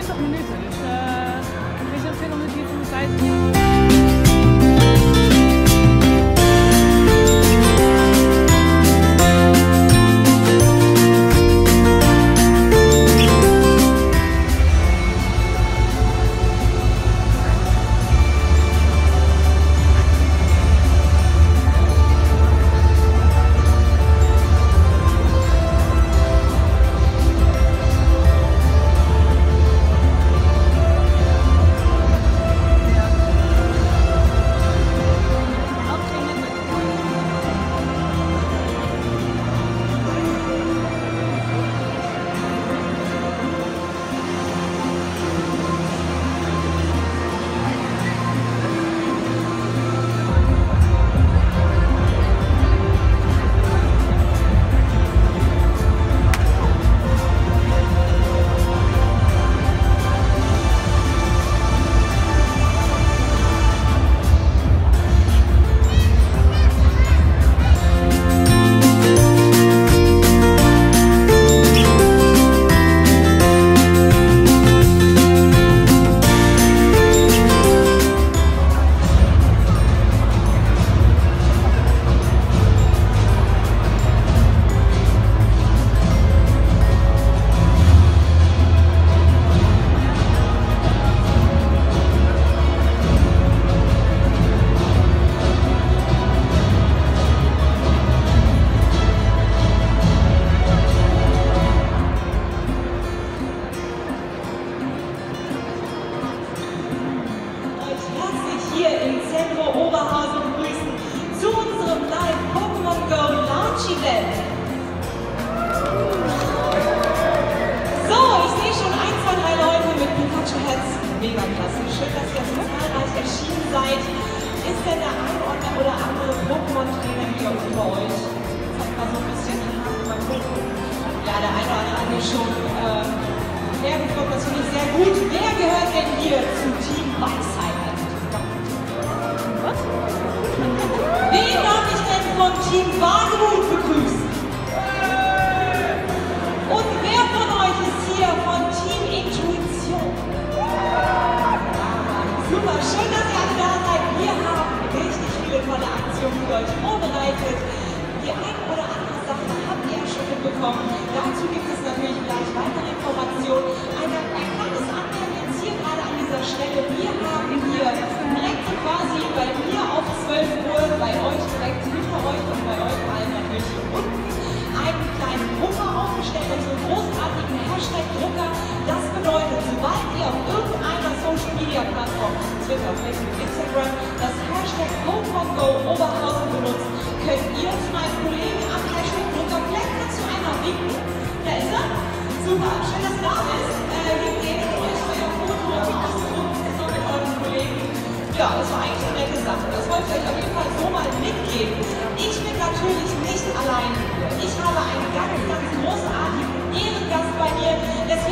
20 minuten. Dus er is heel veel om het hier van de tijd. Mega klasse. Schön, dass ihr so zahlreich erschienen seid. Ist denn der ein oder andere Pokémon-Trainer hier unter euch? Jetzt hat mal so ein bisschen mal gucken. Ja, der eine oder andere schon hergekommen, das finde ich sehr gut. Wer gehört denn hier zu Team Weisheit? Was? Wen darf ich denn von Team Wagemut begrüßen? Und wer von euch ist hier von Team Intuition? Super, schön, dass ihr alle da seid. Wir haben richtig viele tolle Aktionen für euch vorbereitet. Die eine oder andere Sache habt ihr ja schon mitbekommen. Dazu gibt es natürlich gleich weitere Informationen. Eine kleines Anmerkung jetzt hier gerade an dieser Stelle. Wir haben hier direkt quasi bei mir auf 12 Uhr, bei euch direkt hinter euch und bei euch allen natürlich hier unten einen kleinen Drucker aufgestellt, unseren großartigen Hashtag-Drucker. Das bedeutet, sobald ihr auf irgendeiner Social-Media-Plattform, Twitter, Facebook, Instagram, das Hashtag PokémonGO Oberhausen benutzt, könnt ihr zu meinem Kollegen am Hashtag-Drucker vielleicht dazu einmal winken. Da ist er. Super, schön, dass du da bist. Hingehen und euch euer Foto ausdrucken, so mit euren Kollegen. Ja, das war eigentlich eine nette Sache. Das wollte ich euch auf jeden Fall so mal mitgeben. Ich bin natürlich nicht alleine hier. Ich habe einen ganz, ganz großartigen Ehrengast bei mir.